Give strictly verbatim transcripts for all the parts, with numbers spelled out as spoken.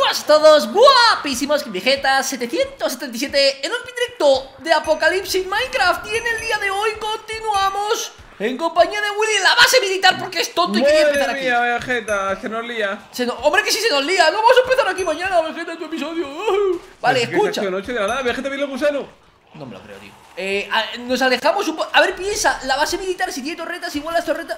buenas a todos, guapísimos, Vegeta setecientos setenta y siete en un directo de Apocalipsis Minecraft. Y en el día de hoy continuamos en compañía de Willy en la base militar, porque es tonto y quería empezar aquí. Madre mía, Vegeta, se nos lía. Se no... Hombre, que si se nos lía, no vamos a empezar aquí mañana, Vegeta, en tu episodio. Vale, Pero escucha. Es que noche de la nada, Vegeta viene el gusano. No me lo creo, tío. Eh, a, nos alejamos un poco. A ver, piensa, la base militar, si tiene torretas, igual las torretas.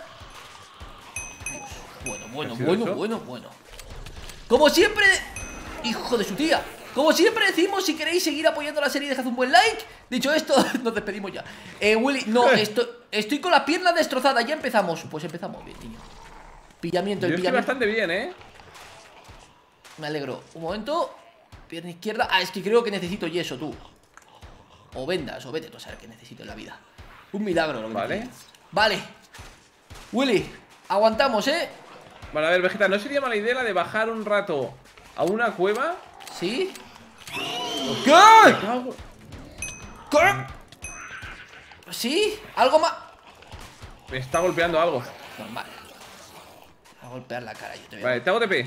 Bueno, bueno, bueno, eso? bueno, bueno. Como siempre, hijo de su tía. Como siempre decimos, si queréis seguir apoyando la serie, dejad un buen like. Dicho esto, nos despedimos ya. Eh, Willy, no, estoy, estoy con la pierna destrozada. Ya empezamos. Pues empezamos bien, niño. Pillamiento, el Yo estoy pillamiento. bastante bien, ¿eh? Me alegro. Un momento. Pierna izquierda. Ah, es que creo que necesito yeso, tú. O vendas, o vete tú a saber qué necesito en la vida. Un milagro lo que Vale. necesito. Vale. Willy, aguantamos, ¿eh? Vale, a ver, Vegeta, ¿no sería mala idea la de bajar un rato a una cueva? ¿Sí? Me ¿Qué? cago- ¿Qué? ¿Sí? ¿Algo más? Me está golpeando algo. Normal. A golpear la cara, yo te veo. Vale, te hago T P.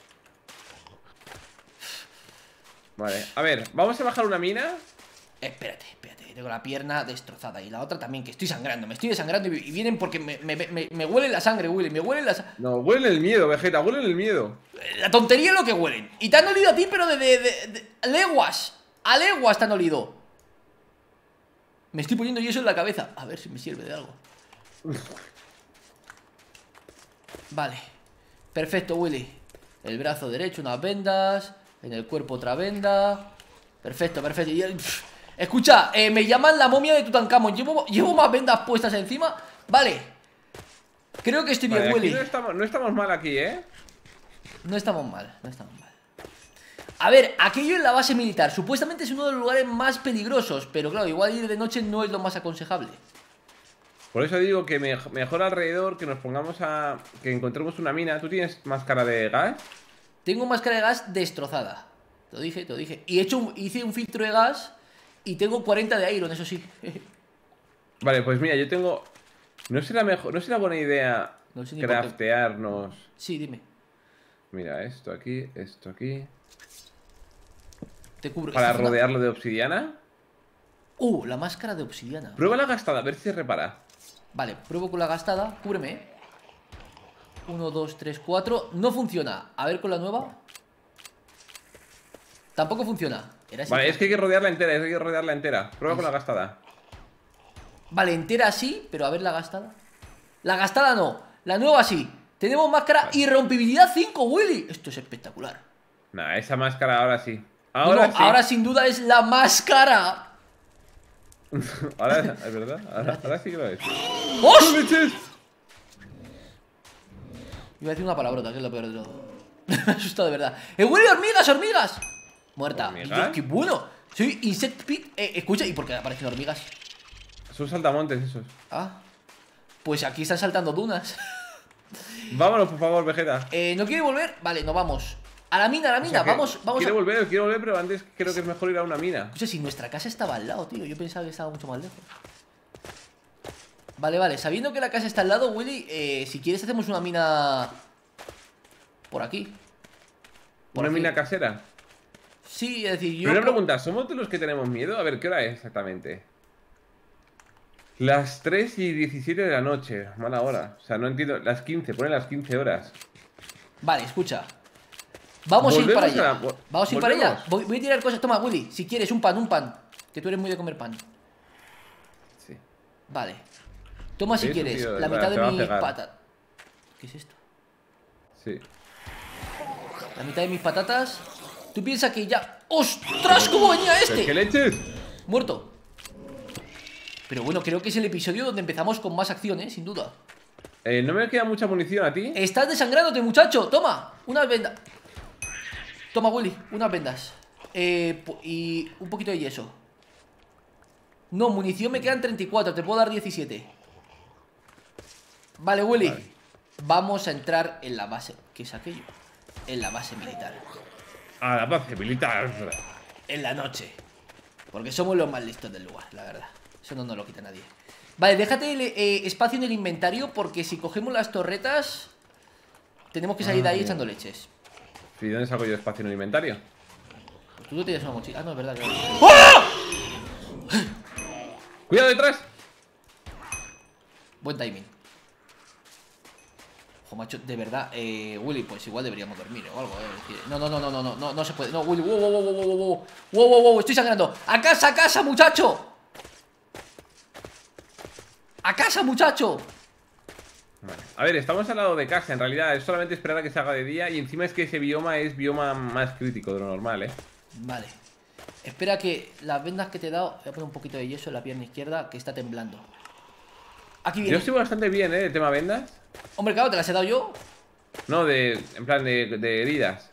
Vale, a ver, vamos a bajar una mina. Espérate, espérate, que tengo la pierna destrozada. Y la otra también, que estoy sangrando. Me estoy desangrando y y vienen porque me, me, me, me huele la sangre, Willy. Me huele la sangre. No, huele el miedo, Vegeta, huele el miedo. La tontería es lo que huelen. Y te han olido a ti, pero de, de, de, de leguas. A leguas te han olido. Me estoy poniendo yeso en la cabeza. A ver si me sirve de algo. Vale. Perfecto, Willy. El brazo derecho, unas vendas. En el cuerpo otra venda. Perfecto, perfecto. Y el- pff. Escucha, eh, me llaman la momia de Tutankamón. Llevo, llevo más vendas puestas encima. Vale. Creo que estoy bien, Vale, aquí Willy. no estamos, no estamos mal aquí, ¿eh? No estamos mal, no estamos mal. A ver, aquello en la base militar supuestamente es uno de los lugares más peligrosos, pero claro, igual ir de noche no es lo más aconsejable. Por eso digo que me- mejor alrededor que nos pongamos a... que encontremos una mina. ¿Tú tienes máscara de gas? Tengo máscara de gas destrozada. Te lo dije, te lo dije. Y he hecho un- hice un filtro de gas y tengo cuarenta de iron, eso sí. Vale, pues mira, yo tengo... ¿No será mejor, no será buena idea No sé ni por qué. craftearnos? Sí, dime. Mira, esto aquí, esto aquí. Te cubro. Para Esta zona- rodearlo de obsidiana. Uh, la máscara de obsidiana. Prueba la gastada, a ver si se repara. Vale, pruebo con la gastada. Cúbreme, eh. uno, dos, tres, cuatro. No funciona. A ver con la nueva. Tampoco funciona. Era ese Vale, plan. es que hay que rodearla entera, es que hay que rodearla entera. Prueba con la gastada. Vale, entera sí, pero a ver la gastada. La gastada no, la nueva sí. Tenemos máscara Vale. irrompibilidad cinco, Willy. Esto es espectacular. Nah, esa máscara ahora sí. No, Ahora no, sí. ahora sin duda es la máscara. Ahora, es verdad. Ahora, ahora sí que lo es. ¡Os! ¡Leches! Iba a decir una palabrota, que es lo peor de todo. Me ha asustado de verdad. ¡Eh, Willy, hormigas, hormigas! Muerta. ¿Hormigas? Y- ¡Qué bueno! Soy Insect Pit. Eh, escucha, ¿y por qué aparecen hormigas? Son saltamontes esos. Ah, pues aquí están saltando dunas. Vámonos, por favor, Vegeta. Eh, ¿no quiere volver? Vale, no vamos. A la mina, a la O mina, sea que vamos, vamos quiere a... volver, quiere volver, pero antes creo que es mejor ir a una mina. Escucha, si nuestra casa estaba al lado, tío. Yo pensaba que estaba mucho más lejos. Vale, vale. Sabiendo que la casa está al lado, Willy, eh, si quieres hacemos una mina... Por aquí. Por Una aquí. mina casera. Sí, es decir, yo... Pero una pregunta, ¿somos de los que tenemos miedo? A ver, ¿qué hora es exactamente? Las tres y diecisiete de la noche. Mala hora. O sea, no entiendo. Las quince, pone las quince horas. Vale, escucha. Vamos a ir para Volvemos a allá. la- Vamos a ir para allá. ¿volvemos? Voy, voy a tirar cosas. Toma, Willy, si quieres, un pan, un pan. Que tú eres muy de comer pan. Sí. Vale. Toma si Sí, quieres tío, la vale, mitad te de va a mis pegar. patatas. ¿Qué es esto? Sí. La mitad de mis patatas. Tú piensas que ya... ¡Ostras! ¿Cómo venía ¿Pero este? qué leches? Muerto. Pero bueno, creo que es el episodio donde empezamos con más acción, ¿eh? Sin duda. Eh, no me queda mucha munición a ti. Estás desangrándote, muchacho. Toma, unas vendas. Toma, Willy, unas vendas. Eh, pu- y un poquito de yeso. No, munición me quedan treinta y cuatro. Te puedo dar diecisiete. Vale, Willy. Vale. Vamos a entrar en la base. ¿Qué es aquello? En la base militar. A la base militar. En la noche. Porque somos los más listos del lugar, la verdad. Eso no nos lo quita nadie. Vale, déjate el, eh, espacio en el inventario, porque si cogemos las torretas tenemos que salir de ahí Ay. echando leches. ¿Y dónde saco yo espacio en el inventario? Tú no tienes una mochila. Ah, no, es verdad que no. ¡Ah! ¡Cuidado detrás! Buen timing. Ojo, macho, de verdad, eh, Willy, pues igual deberíamos dormir o algo, eh. No, no, no, no, no, no, no, no se puede. No, Willy, wow, wow, wow, wow, wow, wow, wow, wow, wow, estoy sangrando. ¡A casa, a casa, muchacho! ¡A casa, muchacho! Vale. A ver, estamos al lado de casa, en realidad es solamente esperar a que se haga de día. Y encima es que ese bioma es bioma más crítico de lo normal, eh. Vale. Espera que las vendas que te he dado. Voy a poner un poquito de yeso en la pierna izquierda, que está temblando. Aquí viene. Yo estoy bastante bien, eh, de tema vendas. Hombre, claro, ¿te las he dado yo? No, de, en plan de, de heridas.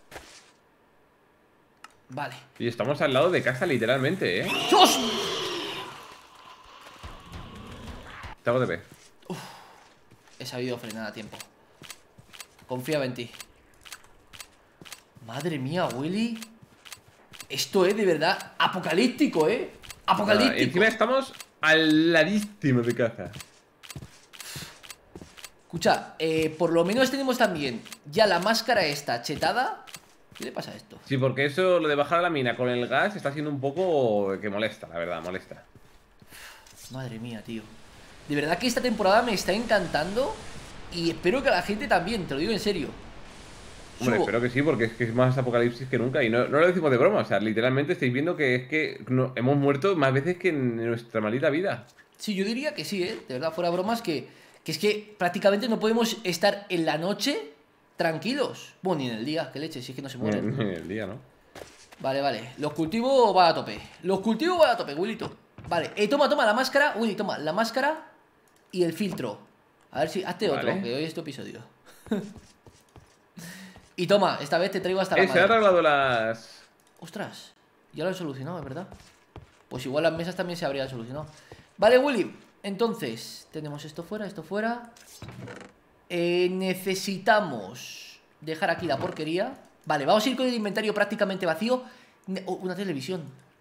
Vale. Y estamos al lado de casa literalmente, eh. ¡Dios! Te hago de P. He sabido frenar a tiempo. Confiaba en ti. Madre mía, Willy. Esto es de verdad apocalíptico, ¿eh? Apocalíptico. Ah, encima estamos al ladísimo de casa. Escucha, eh, por lo menos tenemos también ya la máscara esta chetada. ¿Qué le pasa a esto? Sí, porque eso, lo de bajar a la mina con el gas está siendo un poco que molesta, la verdad, molesta. Madre mía, tío. De verdad que esta temporada me está encantando. Y espero que a la gente también, te lo digo en serio. Hombre, Subo. espero que sí, porque es que es más apocalipsis que nunca. Y no, no lo decimos de broma, o sea, literalmente estáis viendo que es que no, hemos muerto más veces que en nuestra maldita vida. Sí, yo diría que sí, ¿eh? De verdad, fuera bromas, que, que es que prácticamente no podemos estar en la noche tranquilos. Bueno, ni en el día, que leche, si es que no se mueren. En el día, ¿no? Vale, vale. Los cultivos van a tope. Los cultivos van a tope, Willito. Vale, eh, toma, toma la máscara. Willy, toma la máscara y el filtro. A ver si... Hazte Vale. otro, que hoy es tu episodio. Y toma, esta vez te traigo hasta la Eh, se han madre. arreglado las... Ostras, ya lo he solucionado, es verdad. Pues igual las mesas también se habrían solucionado. Vale, Willy, entonces tenemos esto fuera, esto fuera. eh, Necesitamos dejar aquí la porquería. Vale, vamos a ir con el inventario prácticamente vacío. Ne- oh, una televisión.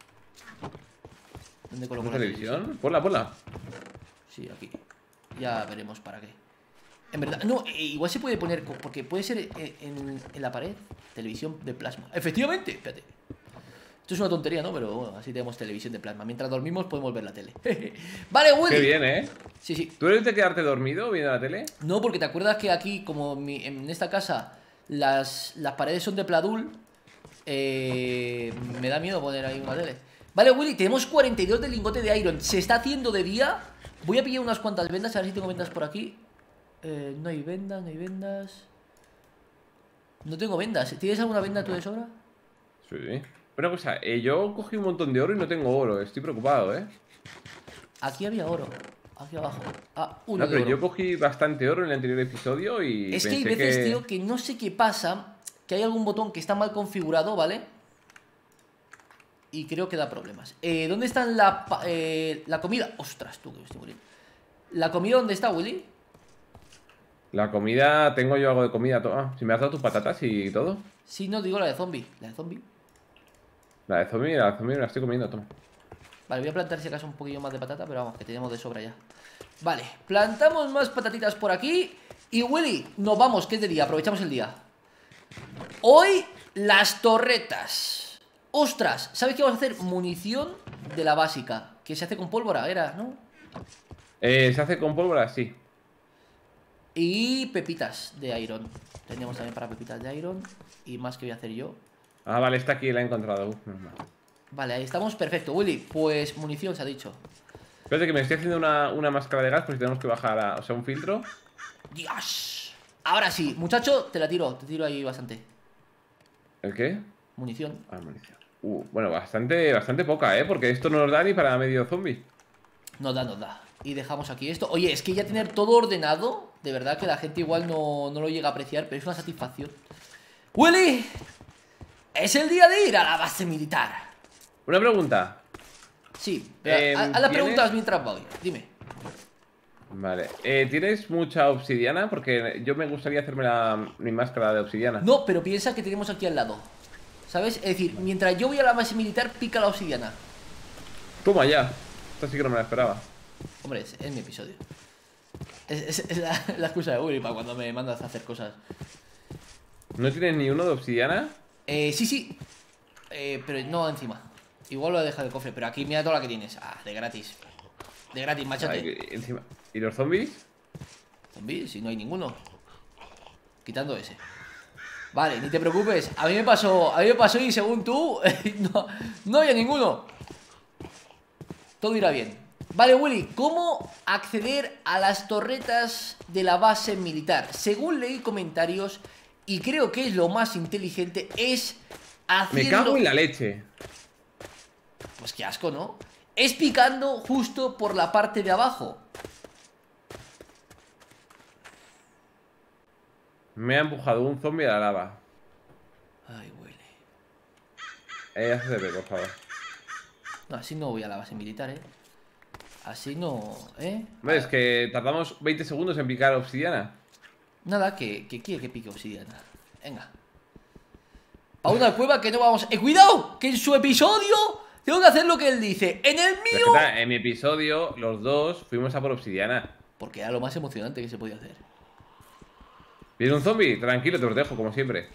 ¿Dónde coloco ¿Una la televisión? Ponla, ponla. Sí, aquí. Ya veremos para qué. En verdad, no, eh, igual se puede poner, co- porque puede ser en, en- en la pared. Televisión de plasma. Efectivamente, espérate. Esto es una tontería, ¿no? Pero bueno, así tenemos televisión de plasma. Mientras dormimos podemos ver la tele. Vale, Willy. Qué bien, ¿eh? Sí, sí. ¿Tú eres de quedarte dormido viendo la tele? No, porque te acuerdas que aquí, como mi- en esta casa, las, las paredes son de pladul. eh, Me da miedo poner ahí una tele. Vale, Willy, tenemos cuarenta y dos de lingote de iron. Se está haciendo de día. Voy a pillar unas cuantas vendas, a ver si tengo vendas por aquí. Eh, no hay vendas, no hay vendas. No tengo vendas. ¿Tienes alguna venda tú de sobra? Sí. Una cosa, eh, yo cogí un montón de oro y no tengo oro. Estoy preocupado, ¿eh? Aquí había oro. Aquí abajo. Ah, uno No, de pero oro. yo cogí bastante oro en el anterior episodio y Es que hay pensé veces, que... tío, que no sé qué pasa. Que hay algún botón que está mal configurado, ¿vale? Y creo que da problemas. Eh, ¿Dónde está la, pa- eh, la comida? Ostras, tú que me estoy muriendo. ¿La comida dónde está, Willy? La comida, tengo yo algo de comida. Toma, si me has dado tus patatas y todo. Sí, no, digo la de zombie. La de zombie. La de zombie, la de zombie me la estoy comiendo, toma. Vale, voy a plantar si acaso un poquillo más de patata, pero vamos, que tenemos de sobra ya. Vale, plantamos más patatitas por aquí. Y Willy, nos vamos, que es de día, aprovechamos el día. Hoy, las torretas. Ostras, ¿sabes qué vamos a hacer? Munición de la básica, que se hace con pólvora, era, ¿no? Eh, ¿se hace con pólvora? Sí. Y pepitas de iron. Tenemos también para pepitas de iron. Y más que voy a hacer yo. Ah, vale, está aquí, la he encontrado. Uf, menos mal. Vale, ahí estamos, perfecto, Willy. Pues munición se ha dicho. Espérate que me estoy haciendo una, una máscara de gas, pues si tenemos que bajar a... O sea, un filtro. ¡Dios! Ahora sí, muchacho, te la tiro, te tiro ahí bastante. ¿El qué? Munición. Ah, munición. Uh, bueno, bastante, bastante poca, ¿eh? Porque esto no nos da ni para medio zombie. Nos da, nos da. Y dejamos aquí esto. Oye, es que ya tener todo ordenado, de verdad que la gente igual no, no lo llega a apreciar, pero es una satisfacción. ¡Willy! Es el día de ir a la base militar. Una pregunta. Sí, pero Eh, haz haz las ¿tienes? preguntas mientras voy. Dime. Vale. Eh, ¿Tienes mucha obsidiana? Porque yo me gustaría hacerme la, mi máscara de obsidiana. No, pero piensa que tenemos aquí al lado. ¿Sabes? Es decir, mientras yo voy a la base militar, pica la obsidiana. Toma ya. Esta sí que no me la esperaba. Hombre, es, es mi episodio. Es, es- es la, la excusa de Willy para cuando me mandas a hacer cosas. ¿No tienes ni uno de obsidiana? Eh, sí, sí. Eh, pero no encima. Igual lo he dejado el cofre, pero aquí mira toda la que tienes. Ah, de gratis. De gratis, machete. Ay, encima. ¿Y los zombies? Zombies, si no hay ninguno. Quitando ese. Vale, ni te preocupes. A mí me pasó, a mí me pasó y según tú, no, no había ninguno. Todo irá bien. Vale, Willy, ¿cómo acceder a las torretas de la base militar? Según leí comentarios, y creo que es lo más inteligente, es hacerlo... Me cago en la leche. Pues qué asco, ¿no? Es picando justo por la parte de abajo. Me ha empujado un zombie a la lava. Ay, Willy. Eh, hazte por favor. No, así no voy a la base militar, ¿eh? Así no, ¿eh? Hombre, es que tardamos veinte segundos en picar obsidiana. Nada, que, que quiere que pique obsidiana. Venga. A una cueva que no vamos... ¡Eh, cuidado! Que en su episodio tengo que hacer lo que él dice. En el mío... Vegeta, en mi episodio, los dos fuimos a por obsidiana. Porque era lo más emocionante que se podía hacer. ¿Viene un zombie? Tranquilo, te protejo, como siempre.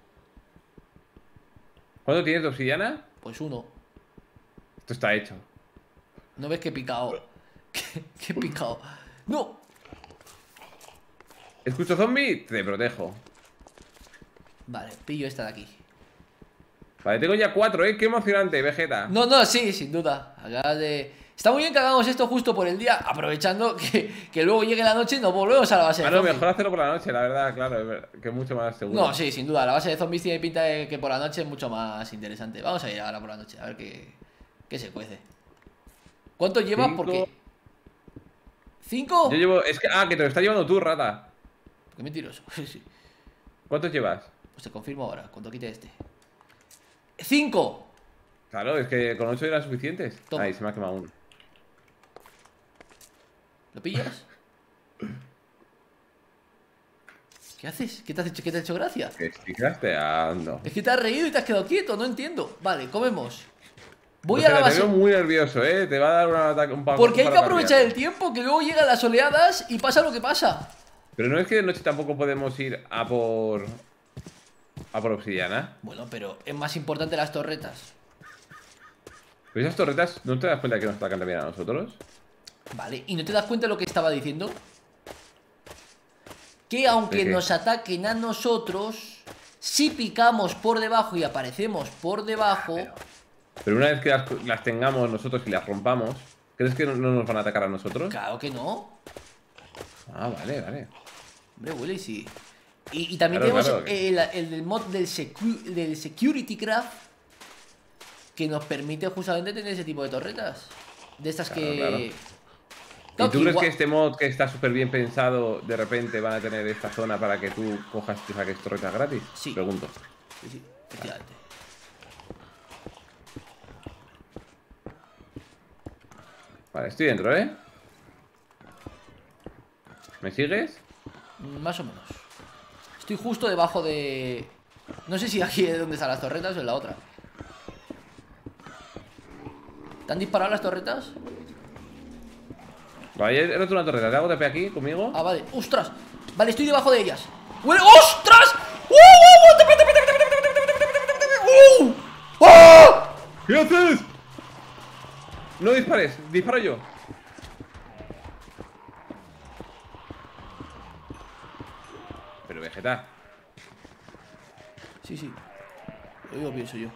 ¿Cuánto tienes de obsidiana? Pues uno. Esto está hecho. ¿No ves que he picado? que, que he picado. ¡No! ¿Escucho zombie? Te protejo. Vale, pillo esta de aquí. Vale, tengo ya cuatro, ¿eh? Qué emocionante, Vegeta. No, no, sí, sin duda. Acabas de... Está muy bien que hagamos esto justo por el día, aprovechando que, que luego llegue la noche y nos volvemos a la base de Bueno, zombies. mejor hacerlo por la noche, la verdad, claro, es verdad, que es mucho más seguro. No, sí, sin duda. La base de zombies tiene pinta de que por la noche es mucho más interesante. Vamos a ir ahora por la noche, a ver qué, qué se cuece. ¿Cuánto llevas? Cinco. Porque... ¿Cinco? Yo llevo... Es que... Ah, que te lo estás llevando tú, rata. Qué mentiroso. Sí. ¿Cuántos llevas? Pues te confirmo ahora, cuando quite este. ¡Cinco! Claro, es que con ocho eran suficientes. Toma. Ahí, se me ha quemado uno. ¿Lo pillas? ¿Qué haces? ¿Qué te has hecho, qué te ha hecho gracia? Que estoy crasteando. Es que te has reído y te has quedado quieto, no entiendo. Vale, comemos. Voy Vegeta, a la te base. veo muy nervioso, ¿eh? Te va a dar un ataque un pa- Porque un hay que paro aprovechar cardíaco. el tiempo, que luego llegan las oleadas y pasa lo que pasa. Pero no es que de noche tampoco podemos ir a por... A por obsidiana. Bueno, pero es más importante las torretas. Pero esas torretas, ¿no te das cuenta que nos atacan también a nosotros? Vale, ¿y no te das cuenta de lo que estaba diciendo? Que aunque ¿De qué? nos ataquen a nosotros, si picamos por debajo y aparecemos por debajo... Pero una vez que las, las tengamos nosotros y las rompamos, ¿crees que no, no nos van a atacar a nosotros? Claro que no. Ah, vale, vale. Hombre, Willy, sí. Y, y también Claro, tenemos claro, que- el, el del mod del, secu- del Security Craft, que nos permite justamente tener ese tipo de torretas. De estas Claro, que... claro. Claro, ¿Y tú crees igual- que este mod que está súper bien pensado, de repente van a tener esta zona para que tú cojas y te saques torretas gratis? Sí. Pregunto. Sí, sí, efectivamente. Vale, estoy dentro, ¿eh? ¿Me sigues? Más o menos. Estoy justo debajo de... No sé si aquí es donde están las torretas o en la otra. ¿Te han disparado las torretas? Vale, he roto una torreta. ¿Te hago T P aquí conmigo? Ah, vale. ¡Ostras! Vale, estoy debajo de ellas. ¡Huele! ¡Ostras! ¡Uh! ¡Uh! ¡Tepe, tepe, tepe, tepe, tepe, tepe, tepe, tepe! ¡Uh! ¡Ah! ¿Qué haces? No dispares, disparo yo. Pero Vegeta. Sí, sí. Lo pienso yo.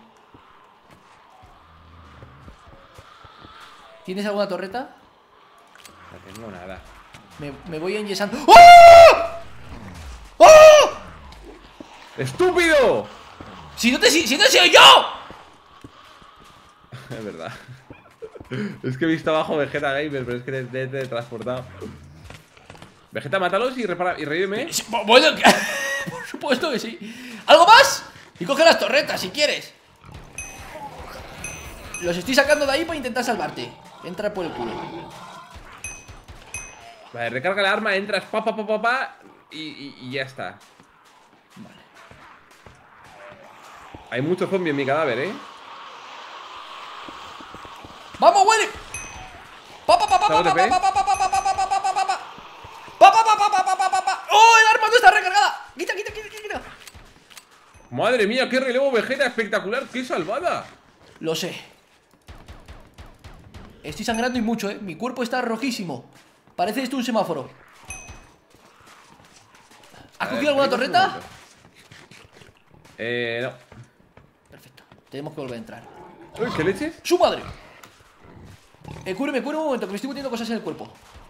¿Tienes alguna torreta? No tengo nada. Me, me voy enyesando. ¡Ah! ¡Ah! ¡Estúpido! ¡Si no te si, si no he sido yo! Es verdad. Es que he visto abajo Vegeta Gamer, pero es que te te he teletransportado. Vegeta, mátalos y repara y revíveme. Sí, bueno, que- por supuesto que sí. ¿Algo más? Y coge las torretas si quieres. Los estoy sacando de ahí para intentar salvarte. Entra por el culo. Vale, recarga la arma, entras pa pa pa pa pa y, y, y ya está. Vale. Hay mucho zombie en mi cadáver, ¿eh? ¡Vamos, Willy! ¡Pa, pa, pa, pa, pa, pa, pa, pa, pa, pa, pa, pa, pa, pa, pa, pa, pa, pa! ¡Pa, pa, pa, pa, pa, pa, pa, pa, pa! ¡Oh, el arma no está recargada! ¡Quita, quita, quita, quita! Madre mía, qué relevo Vegeta espectacular. ¡Qué salvada! Lo sé. Estoy sangrando y mucho, eh. Mi cuerpo está rojísimo. Parece esto un semáforo. ¿Has cogido alguna torreta? Eh, no. Perfecto. Tenemos que volver a entrar. Uy, ¿qué leches? ¡Su madre! Eh, cúreme, cúreme un momento, que me estoy metiendo cosas en el cuerpo.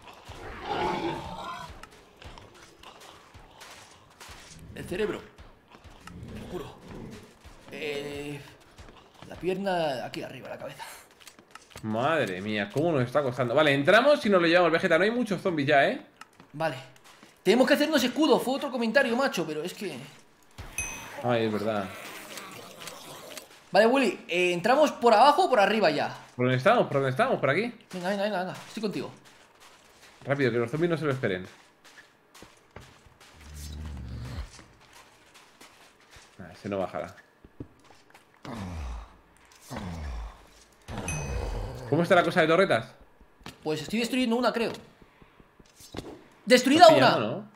El cerebro. Te lo juro. Eh, la pierna aquí arriba, la cabeza. Madre mía, cómo nos está costando. Vale, entramos y nos lo llevamos, Vegeta. No hay muchos zombies ya, ¿eh? Vale. Tenemos que hacernos escudo. Fue otro comentario, macho, pero es que... Ay, es verdad. Vale, Willy, eh, ¿entramos por abajo o por arriba ya? ¿Por dónde estamos? ¿Por dónde estamos? ¿Por aquí? Venga, venga, venga, venga. Estoy contigo. Rápido, que los zombies no se lo esperen. Ah, ese no bajará. ¿Cómo está la cosa de torretas? Pues estoy destruyendo una, creo. ¡Destruida Estás una! pillando, ¿no?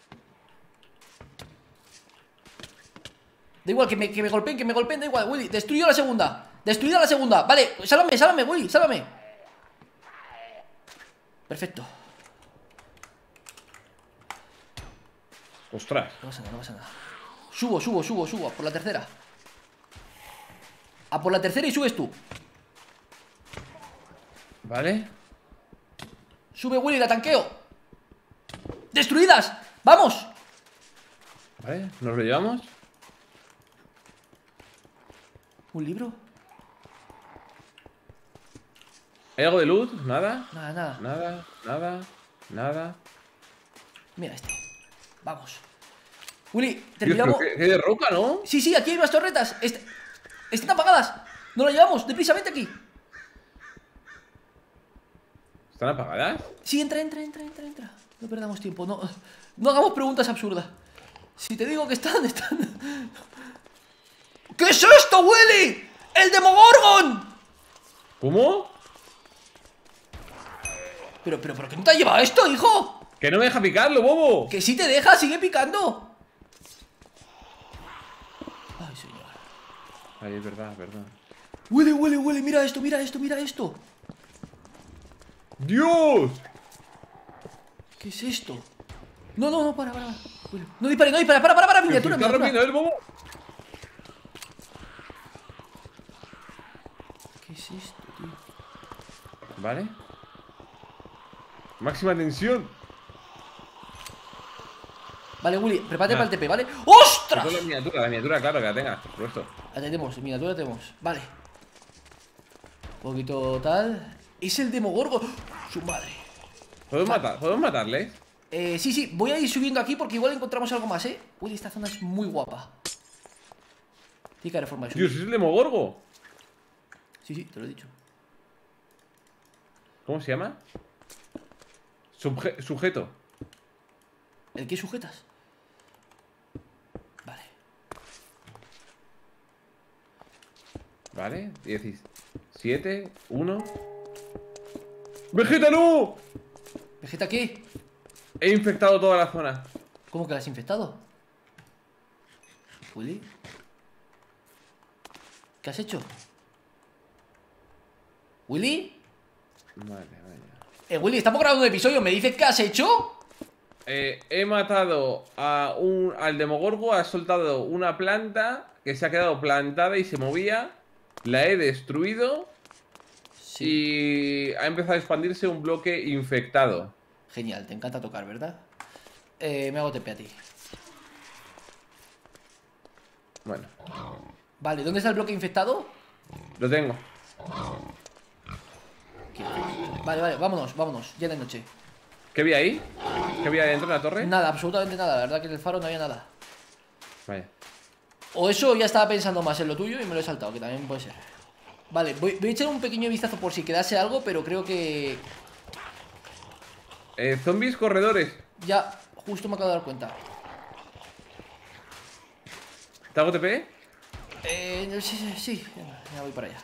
Da igual, que me, que me golpeen, que me golpeen, da igual, Willy. Destruido la segunda. Destruida la segunda. Vale, sálvame, sálvame, Willy, sálvame. Perfecto. Ostras. No pasa nada, no pasa nada. Subo, subo, subo, subo. A por la tercera. A por la tercera y subes tú. Vale. Sube, Willy, la tanqueo. ¡Destruidas! ¡Vamos! Vale, ¿nos lo llevamos? ¿Un libro? ¿Hay algo de luz? ¿Nada? Nada, nada. Nada, nada, nada. Mira este. Vamos. Willy, Dios, terminamos. pero qué, qué de roca, ¿no? Sí, sí, aquí hay unas torretas. Est Están apagadas. No las llevamos. Deprisa, vente aquí. ¿Están apagadas? Sí, entra, entra, entra, entra, entra. No perdamos tiempo. No, no hagamos preguntas absurdas. Si te digo que están, están. ¿Qué es esto, Willy? ¡El Demogorgon! ¿Cómo? Pero, pero, pero, ¿qué no te ha llevado esto, hijo? ¡Que no me deja picarlo, bobo! Que si te deja, sigue picando. Ay, señor. Ay, es verdad, es verdad. Willy, Willy, Willy, mira esto, mira esto, mira esto. ¡Dios! ¿Qué es esto? No, no, no, para, para, para. Willy, no dispare, no dispare, para, para, para, miniatura, ¿Está miniatura. rompiendo el bobo? ¿Qué es esto, tío? Vale. Máxima tensión. Vale, Willy, prepárate Ah. para el T P, ¿vale? ¡Ostras! La miniatura, la miniatura, claro, que la tengas, por supuesto. La tenemos, miniatura la tenemos. Vale. Un poquito tal. Es el Demogorgon. Su madre. ¿Podemos, matar, ¿Podemos matarle? Eh, sí, sí, voy a ir subiendo aquí porque igual encontramos algo más, ¿eh? Uy, esta zona es muy guapa. Tiene que haber forma de subir. Dios, es el Demogorgo. Sí, sí, te lo he dicho. ¿Cómo se llama? Subje- sujeto. ¿El qué sujetas? Vale. Vale, diecisiete, uno. ¡Vegeta, no! ¿Vegeta qué? He infectado toda la zona. ¿Cómo que la has infectado? ¿Willy? ¿Qué has hecho? ¿Willy? Vale, vale. Eh, Willy, estamos grabando un episodio. ¿Me dices qué has hecho? Eh, he matado a un, al Demogorgo, ha soltado una planta que se ha quedado plantada y se movía. La he destruido Sí. y ha empezado a expandirse un bloque infectado. Genial, te encanta tocar, ¿verdad? Eh, me hago T P a ti. Bueno, Vale, ¿dónde está el bloque infectado? lo tengo. Aquí. Vale, vale, vámonos, vámonos. Ya de noche. ¿Qué vi ahí? ¿Qué vi dentro de la torre? Nada, absolutamente nada. La verdad que en el faro no había nada. Vaya. O eso ya estaba pensando más en lo tuyo y me lo he saltado, que también puede ser. Vale, voy, voy a echar un pequeño vistazo por si quedase algo, pero creo que... Eh, zombies corredores. Ya, justo me acabo de dar cuenta. ¿Te hago T P? Eh, sí, sí, sí. Venga, ya voy para allá.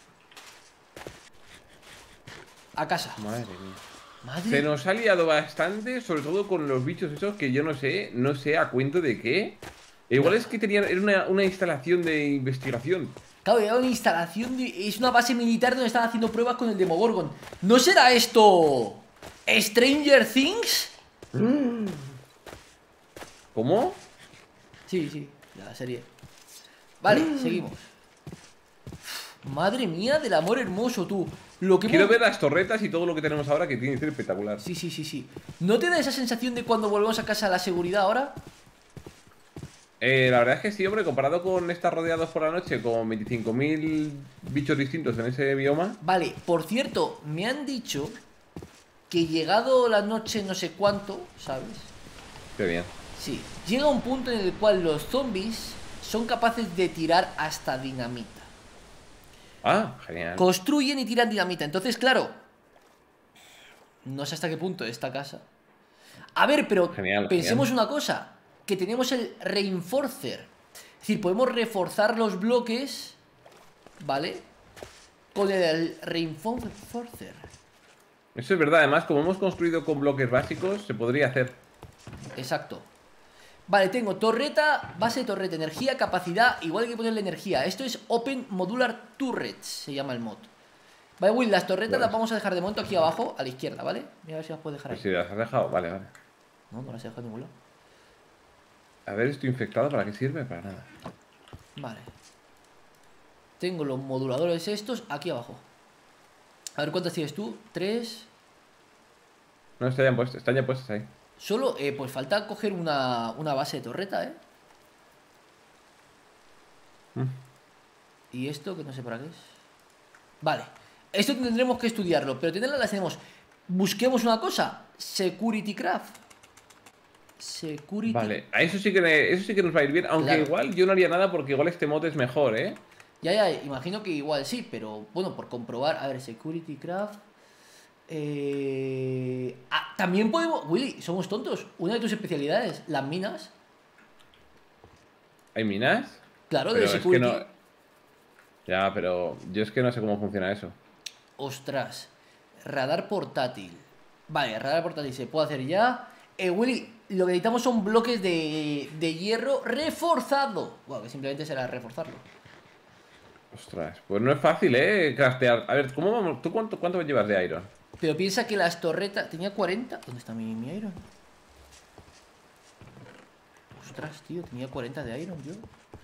A casa. Madre mía. Madre. Se nos ha liado bastante, sobre todo con los bichos esos que yo no sé, no sé a cuento de qué. E igual es que tenían era una, una instalación de investigación. Claro, era una instalación de... Es una base militar donde están haciendo pruebas con el Demogorgon. ¿No será esto... Stranger Things? ¿Cómo? Sí, sí, la serie. Vale, seguimos. Madre mía del amor hermoso, tú. Lo que Quiero hemos- ver las torretas y todo lo que tenemos ahora, que tiene que ser espectacular. Sí, sí, sí, sí. ¿No te da esa sensación de cuando volvemos a casa la seguridad ahora? Eh, la verdad es que sí, hombre, comparado con estar rodeados por la noche con veinticinco mil bichos distintos en ese bioma. Vale, por cierto, me han dicho que llegado la noche no sé cuánto, ¿sabes? Qué bien. Sí, llega un punto en el cual los zombies son capaces de tirar hasta dinamita. Ah, genial. Construyen y tiran dinamita. Entonces, claro, no sé hasta qué punto esta casa. A ver, pero Genial, pensemos genial. una cosa, que tenemos el reinforcer. Es decir, podemos reforzar los bloques, ¿vale? Con el reinforcer. Eso es verdad, además, como hemos construido con bloques básicos, se podría hacer. Exacto. Vale, tengo torreta, base de torreta, energía, capacidad. Igual hay que ponerle energía. Esto es Open Modular Turrets, se llama el mod. Vale, Will, las torretas Pues- las vamos a dejar de momento aquí abajo, a la izquierda, ¿vale? Mira a ver si las puedo dejar ahí. Pues si las has dejado, vale, vale. No, no las he dejado en ningún lado. A ver, estoy infectado, ¿para qué sirve? Para nada. Vale. Tengo los moduladores estos aquí abajo. A ver, ¿cuántas tienes tú? Tres. No, están ya puestos, están ya puestos ahí. Solo, eh, pues falta coger una, una base de torreta, ¿eh? Mm. Y esto, que no sé para qué es. Vale. Esto tendremos que estudiarlo, pero tenerlas las tenemos. Busquemos una cosa. Security Craft. Security. Vale, a eso sí que eso sí que nos va a ir bien, aunque Claro. igual yo no haría nada porque igual este mod es mejor, ¿eh? Ya, ya, imagino que igual sí, pero bueno, por comprobar. A ver, Security Craft. Eh... Ah, también podemos. Willy, somos tontos. Una de tus especialidades, las minas. ¿Hay minas? Claro, Pero de es que security. no. Ya, pero yo es que no sé cómo funciona eso. Ostras. Radar portátil. Vale, radar portátil se puede hacer ya. Eh, Willy, lo que necesitamos son bloques de, de hierro reforzado. Bueno, que simplemente será reforzarlo. Ostras, pues no es fácil, ¿eh? Craftear. A ver, ¿cómo vamos? ¿Tú cuánto, cuánto llevas de iron? Pero piensa que las torretas. Tenía cuarenta. ¿Dónde está mi, mi iron? Ostras, tío, tenía cuarenta de iron, yo.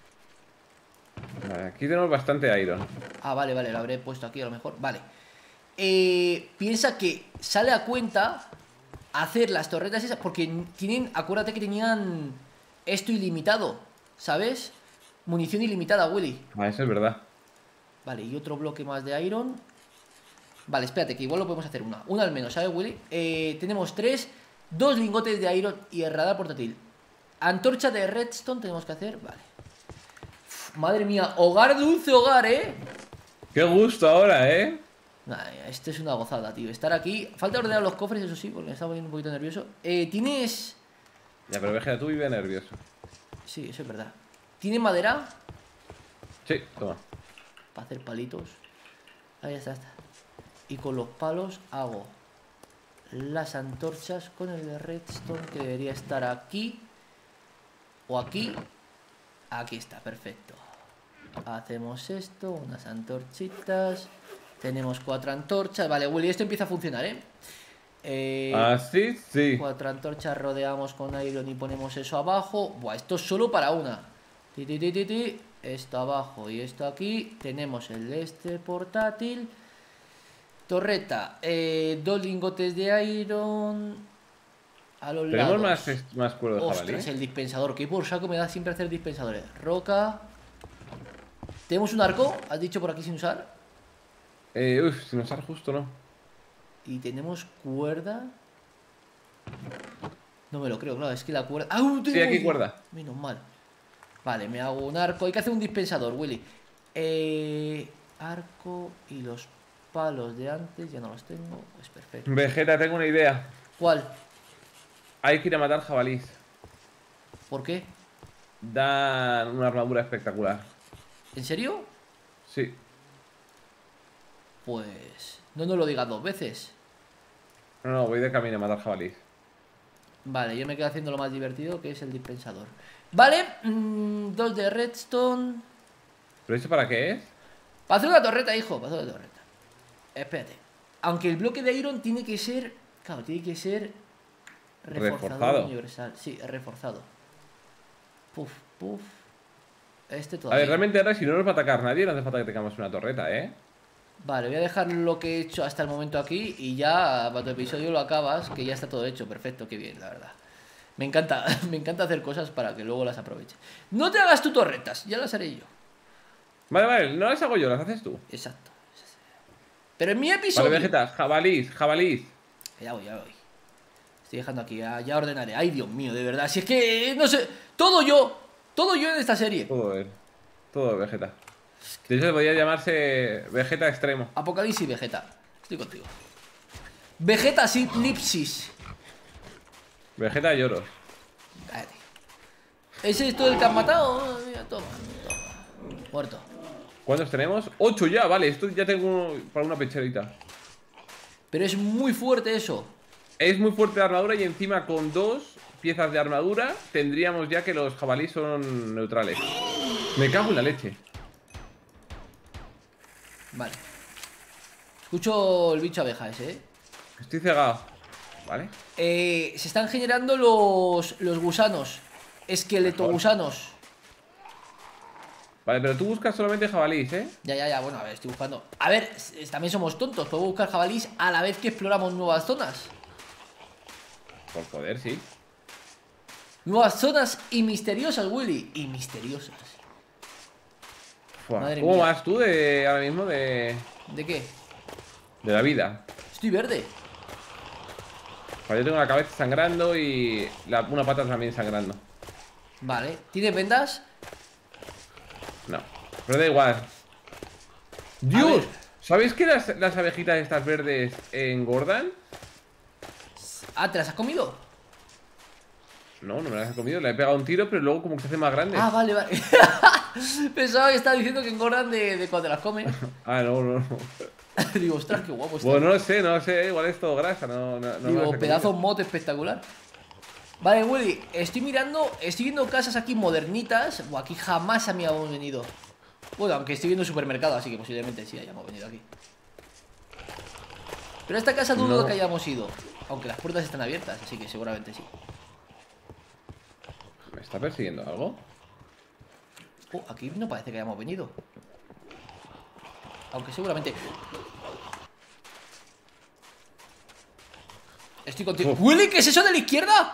Vale, aquí tenemos bastante iron. Ah, vale, vale, lo habré puesto aquí a lo mejor. Vale. Eh, piensa que sale a cuenta hacer las torretas esas. Porque tienen. Acuérdate que tenían esto ilimitado. ¿Sabes? Munición ilimitada, Willy. Ah, eso es verdad. Vale, y otro bloque más de iron. Vale, espérate, que igual lo podemos hacer una. Una al menos, ¿sabes, Willy? Eh, tenemos tres. Dos lingotes de iron y el radar portátil. Antorcha de redstone tenemos que hacer. Vale. Uf, madre mía, hogar dulce hogar, ¿eh? Qué gusto ahora, ¿eh? Nah, esto es una gozada, tío. Estar aquí. Falta ordenar los cofres, eso sí, porque me estaba poniendo un poquito nervioso. Eh, ¿tienes...? Ya, pero Vegeta, tú vives nervioso. Sí, eso es verdad. ¿Tiene madera? Sí, toma. Para hacer palitos. Ahí está, está. Y con los palos hago las antorchas con el de redstone, que debería estar aquí. O aquí. Aquí está, perfecto. Hacemos esto, unas antorchitas. Tenemos cuatro antorchas. Vale, Willy, esto empieza a funcionar, ¿eh? Eh, Así, sí. Cuatro antorchas, rodeamos con iron y ponemos eso abajo. Buah, esto es solo para una. Ti, ti, ti, ti, ti. Esto abajo y esto aquí. Tenemos el de este portátil. Torreta. Eh, dos lingotes de iron. A los Tenemos lados. más, est- más cuero de jabalí. Ostras, el dispensador. Que por saco me da siempre hacer dispensadores. Roca. Tenemos un arco, has dicho por aquí sin usar. Eh, uff, sin usar justo, ¿no? Y tenemos cuerda. No me lo creo, claro, es que la cuerda. ¡Ah! Sí, aquí cuerda. Menos mal. Vale, me hago un arco. Hay que hacer un dispensador, Willy. Eh, arco y los palos de antes ya no los tengo. Pues perfecto. Vegeta, tengo una idea. ¿Cuál? Hay que ir a matar jabalís. ¿Por qué? Dan una armadura espectacular. ¿En serio? Sí. Pues no nos lo digas dos veces. No, no, voy de camino a matar jabalís. Vale, yo me quedo haciendo lo más divertido, que es el dispensador. Vale, mm, dos de redstone. ¿Pero eso para qué es? Para hacer una torreta, hijo, para hacer una torreta. Espérate. Aunque el bloque de iron tiene que ser... Claro, tiene que ser... Reforzado, Reforzado. universal. Sí, reforzado. Puf, puf. Este A todavía. ver, realmente ahora si no nos va a atacar nadie, no hace falta que tengamos una torreta, ¿eh? Vale, voy a dejar lo que he hecho hasta el momento aquí. Y ya para tu episodio lo acabas. Que ya está todo hecho, perfecto, qué bien, la verdad. Me encanta, me encanta hacer cosas para que luego las aproveche. No te hagas tu torretas, ya las haré yo. Vale, vale, no las hago yo, las haces tú. Exacto. Pero en mi episodio... Vale, Vegeta, jabalís, jabalís. Ya voy, ya voy. Estoy dejando aquí, ya, ya ordenaré. Ay, Dios mío, de verdad. Si es que, no sé, todo yo. Todo yo en esta serie. Todo él. Todo Vegeta. De hecho, podría llamarse Vegeta Extremo. Apocalipsis Vegeta. Estoy contigo. Vegeta Lipsis. Vegeta Lloros. Cállate. ¿Ese es todo el que has matado? Mira, toma, toma. Muerto. ¿Cuántos tenemos? Ocho ya, vale. Esto ya tengo uno para una pecherita. Pero es muy fuerte eso. Es muy fuerte la armadura y encima con dos piezas de armadura tendríamos ya que los jabalíes son neutrales. Me cago en la leche. Vale. Escucho el bicho abeja ese, ¿eh? Estoy cegado. Vale. Eh, se están generando los, los gusanos. Esqueletogusanos. Vale, pero tú buscas solamente jabalíes, ¿eh? Ya, ya, ya, bueno, a ver, estoy buscando. A ver, s- también somos tontos. Podemos buscar jabalís a la vez que exploramos nuevas zonas. Por poder, sí. Nuevas zonas y misteriosas, Willy. Y misteriosas. Fua, Madre ¿Cómo mía. vas tú de ahora mismo de, ¿De qué? de la vida? Estoy verde. Pues yo tengo la cabeza sangrando y la- una pata también sangrando. Vale. ¿Tienes vendas? No, pero da igual. A ¡Dios! ver. ¿Sabéis que las, las abejitas estas verdes engordan? Ah, ¿te las has comido? No, no me las he comido, le he pegado un tiro, pero luego como que se hace más grande. Ah, vale, vale. Pensaba que estaba diciendo que engordan de, de cuando te las comes. Ah, no, no, no. Digo, ostras, qué guapo está. Bueno, no lo sé, no lo sé, igual es todo grasa, no, no, no me las he Digo, comido. pedazo mod espectacular. Vale, Willy, estoy mirando, estoy viendo casas aquí modernitas. Buah, aquí jamás habíamos venido. Bueno, aunque estoy viendo un supermercado, así que posiblemente sí hayamos venido aquí. Pero esta casa dudo No. que hayamos ido. Aunque las puertas están abiertas, así que seguramente sí. ¿Me está persiguiendo algo? Oh, aquí no parece que hayamos venido. Aunque seguramente... Estoy contigo. Uf. ¡Willy! ¿Qué es eso de la izquierda?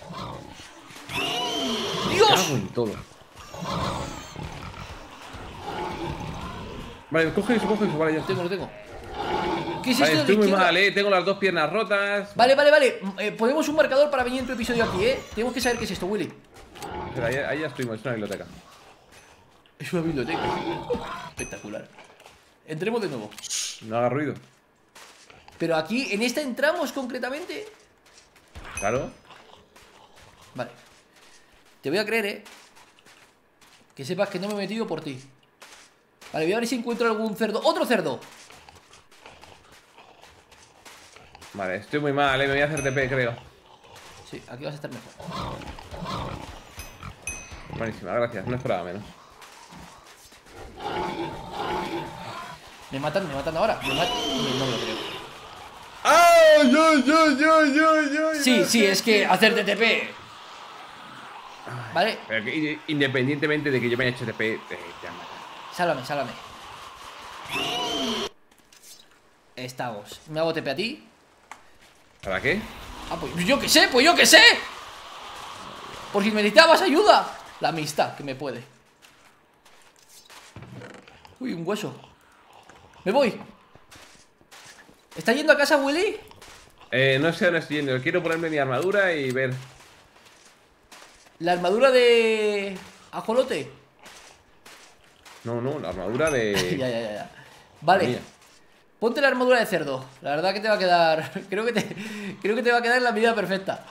¡Dios! Cago en todo. Vale, coge eso, coge eso, vale, ya Lo está. tengo, lo tengo. ¿Qué es Vale, esto de estoy la muy izquierda? mal, eh, tengo las dos piernas rotas. Vale, vale, vale. Eh, ponemos un marcador para venir en tu episodio aquí, ¿eh? Tenemos que saber qué es esto, Willy. Espera, ahí, ahí ya estuvimos, es una biblioteca. Es una biblioteca. Espectacular. Entremos de nuevo. No haga ruido. Pero aquí, en esta entramos concretamente. Claro. Vale. Te voy a creer, ¿eh? Que sepas que no me he metido por ti. Vale, voy a ver si encuentro algún cerdo. ¡Otro cerdo! Vale, estoy muy mal, eh, me voy a hacer T P, creo. Sí, aquí vas a estar mejor. Buenísima, gracias, no esperaba menos. Me matan, me matan ahora. Me matan. No me lo creo. ¡Ay, ay, ay, ay, ay, ay! Sí, sí, es que hacer T P. Vale, Pero que, independientemente de que yo me haya hecho T P, eh, te han matado. sálvame, sálvame. Estamos. ¿Me hago T P a ti? ¿Para qué? Ah, pues yo qué sé, pues yo qué sé. Por si me necesitabas ayuda. La amistad que me puede. Uy, un hueso. Me voy. ¿Está yendo a casa, Willy? Eh, no sé dónde estoy yendo, quiero ponerme mi armadura y ver. La armadura de... ajolote. No, no, la armadura de... Ya, ya, ya, ya. Vale. Mía. Ponte la armadura de cerdo. La verdad que te va a quedar... Creo que te, creo que te va a quedar en la medida perfecta.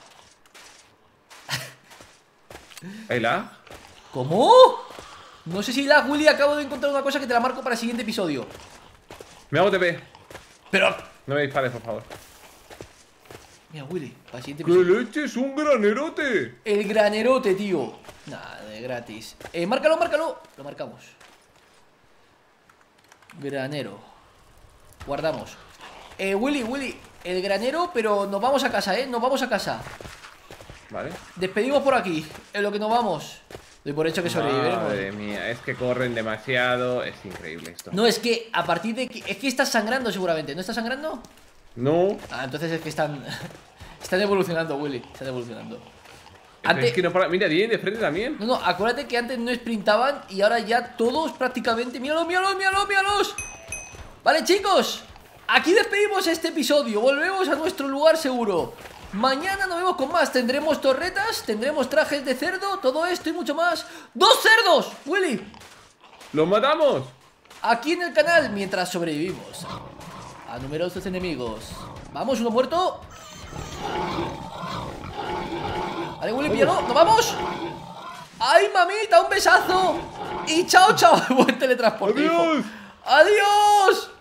¿Ahí la? ¿Cómo? No sé si la Willy, acabo de encontrar una cosa que te la marco para el siguiente episodio. Me hago T P. Pero... No me dispares, por favor. Mira, Willy, para el siguiente ¡Qué episodio. leche! ¡Es un granerote! El granerote, tío. Nada, de gratis. Eh, márcalo, márcalo. Lo marcamos. Granero. Guardamos. Eh, Willy, Willy. El granero, pero nos vamos a casa, ¿eh? Nos vamos a casa. Vale. Despedimos por aquí. En lo que nos vamos. Doy por hecho que sobreviviremos. Madre mía, es que corren demasiado. Es increíble esto. No, es que a partir de que... Es que estás sangrando seguramente. ¿No estás sangrando? No. Ah, entonces es que están... Están evolucionando, Willy. Están evolucionando. Antes... Es que no para... Mira, viene de frente también. No, no, acuérdate que antes no sprintaban y ahora ya todos prácticamente... ¡Míralos, míralos, míralos, míralos! Vale, chicos, aquí despedimos este episodio. Volvemos a nuestro lugar seguro. Mañana nos vemos con más. Tendremos torretas, tendremos trajes de cerdo, todo esto y mucho más. ¡Dos cerdos, Willy! ¡Los matamos! Aquí en el canal mientras sobrevivimos a numerosos enemigos. Vamos, uno muerto. Vale, Willy, píllalo, ¡nos vamos! ¡Ay, mamita, un besazo! Y chao, chao, buen teletransporte. ¡Adiós! ¡Adiós!